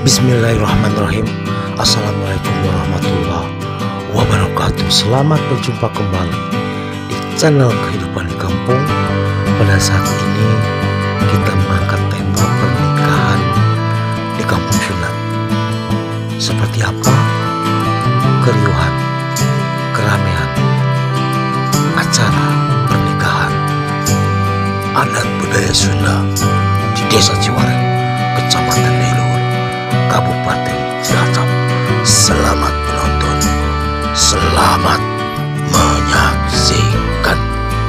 Bismillahirrahmanirrahim. Assalamualaikum warahmatullahi wabarakatuh. Selamat berjumpa kembali di channel Kehidupan di Kampung. Pada saat ini kita mengangkat tema pernikahan di kampung Sunda. Seperti apa keriuhan, keramaian acara pernikahan adat budaya Sunda di Desa Ciwareng, Kecamatan Leluhur, Kabupaten Cilacap. Selamat menonton, selamat menyaksikan.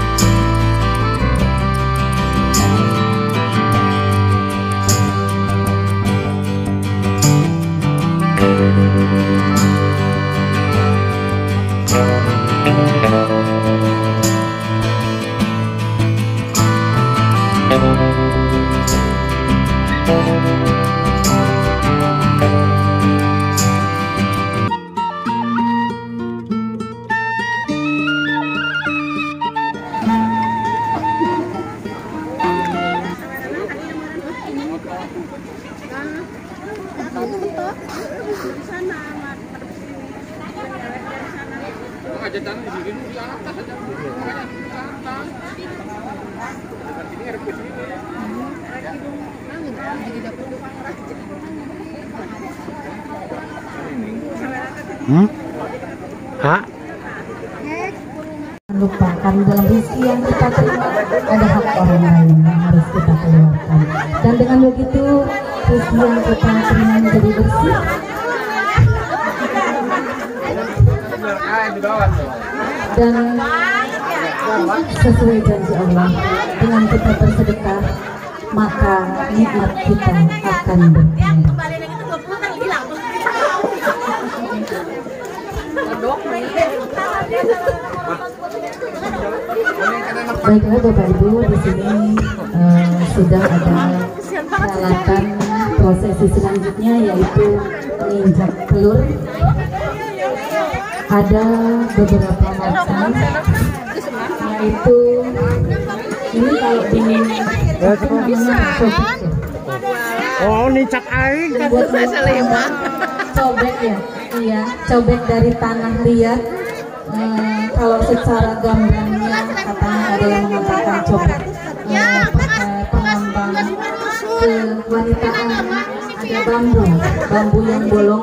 Jangan lupa, karena dalam rezeki yang kita terima ada hak orang lain yang harus kita keluarkan, dan dengan begitu rezeki yang kita terima menjadi bersih dan sesuai janji Allah. Dengan kita bersedekah, maka nikmat kita akan bertambah. Baiklah Bapak Ibu, di sini sudah ada peralatan prosesi selanjutnya, yaitu menginjak telur. Ada beberapa macam, yaitu ini kalau di Oh, nicak aing buat cobek ya, iya, cobek dari tanah liat. Kalau secara gambarnya katanya ada yang mengatakan cobek pengambang kewanitaan. Ada bambu yang bolong.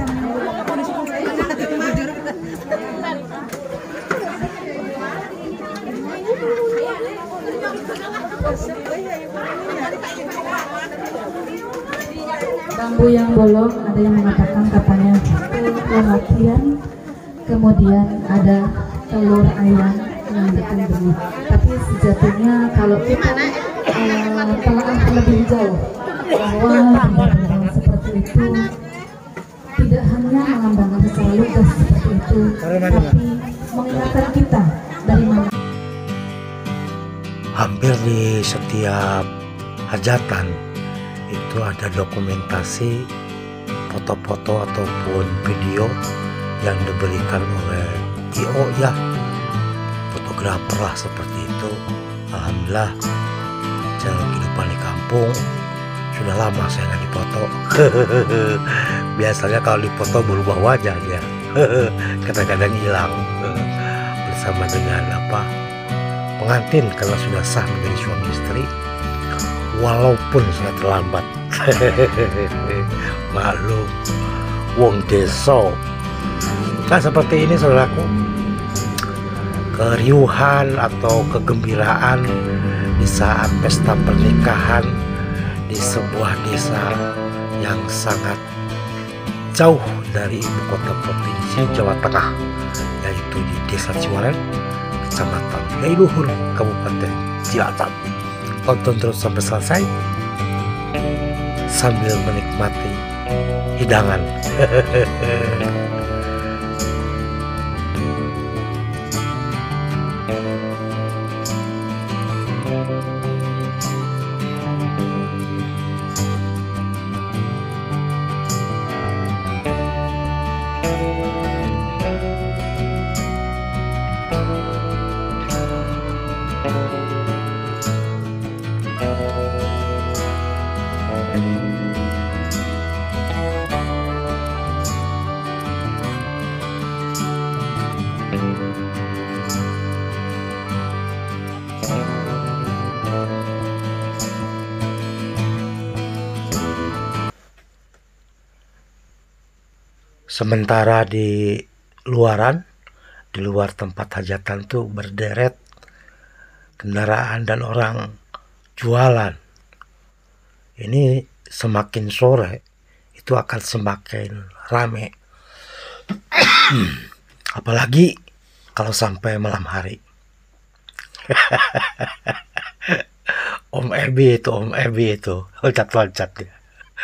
Bambu yang bolong, ada yang mengatakan katanya kematian. Kemudian ada telur ayam yang ditunggu. Tapi sejatinya kalau kita telah lebih jauh bahwa hal seperti itu tidak hanya melambangkan secara lugas seperti itu, tapi mengingatkan kita dari mana. Hampir di setiap hajatan itu ada dokumentasi foto-foto ataupun video yang diberikan oleh IO ya, fotografer lah seperti itu. Alhamdulillah, channel Kehidupan di Kampung sudah lama saya nggak dipoto. Biasanya kalau dipoto berubah wajah dia, kadang-kadang hilang bersama dengan pengantin kalau sudah sah menjadi suami istri, walaupun sudah terlambat. Maklum, wong deso. Nah seperti ini saudaraku, keriuhan atau kegembiraan di saat pesta pernikahan di sebuah desa yang sangat jauh dari ibu kota provinsi Jawa Tengah, yaitu di Desa Ciwareng, Kecamatan Leluhur, Kabupaten Cilacap. Tonton terus sampai selesai sambil menikmati hidangan. Sementara di luaran, di luar tempat hajatan tuh berderet kendaraan dan orang jualan. Ini semakin sore itu akan semakin rame. Apalagi kalau sampai malam hari. Om Ebi itu loncat-loncat ya.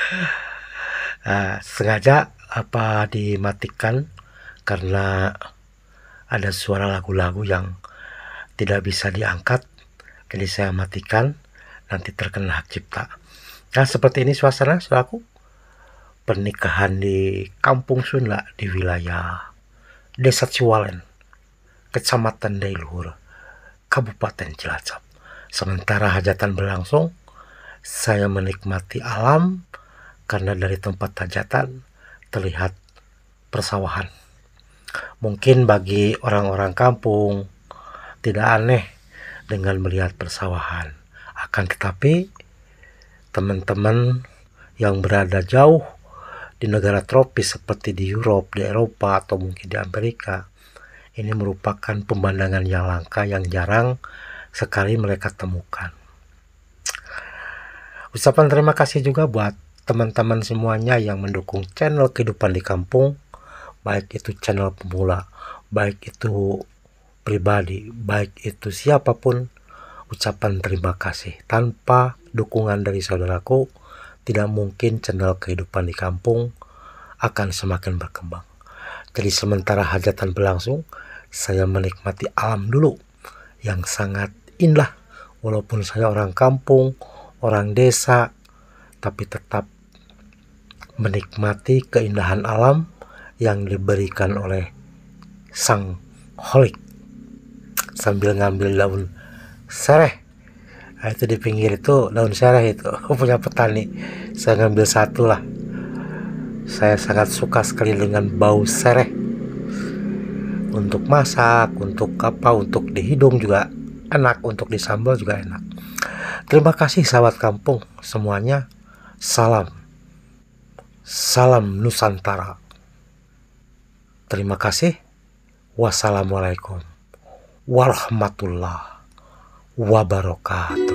Sengaja dimatikan karena ada suara lagu-lagu yang tidak bisa diangkat, jadi saya matikan, nanti terkena hak cipta. Nah, seperti ini suasana saudaraku, pernikahan di Kampung Sunda di wilayah Desa Ciwalen, Kecamatan Dailuhur, Kabupaten Cilacap. Sementara hajatan berlangsung, saya menikmati alam karena dari tempat hajatan terlihat persawahan. Mungkin bagi orang-orang kampung tidak aneh dengan melihat persawahan. Akan tetapi teman-teman yang berada jauh di negara tropis seperti di Eropa, di Eropa atau mungkin di Amerika, ini merupakan pemandangan yang langka, yang jarang sekali mereka temukan. Ucapan terima kasih juga buat teman-teman semuanya yang mendukung channel Kehidupan di Kampung, baik itu channel pemula, baik itu pribadi, baik itu siapapun. Ucapan terima kasih. Tanpa dukungan dari saudaraku, tidak mungkin channel Kehidupan di Kampung akan semakin berkembang. Jadi sementara hajatan berlangsung, saya menikmati alam dulu yang sangat indah. Walaupun saya orang kampung, orang desa, tapi tetap menikmati keindahan alam yang diberikan oleh Sang Holik sambil ngambil daun sereh. Nah, itu di pinggir itu daun sereh itu punya petani, saya ngambil satu lah. Saya sangat suka sekali dengan bau sereh, untuk masak, untuk di hidung juga enak, untuk di sambal juga enak. Terima kasih sahabat kampung semuanya. Salam Nusantara. Terima kasih. Wassalamualaikum warahmatullahi wabarakatuh.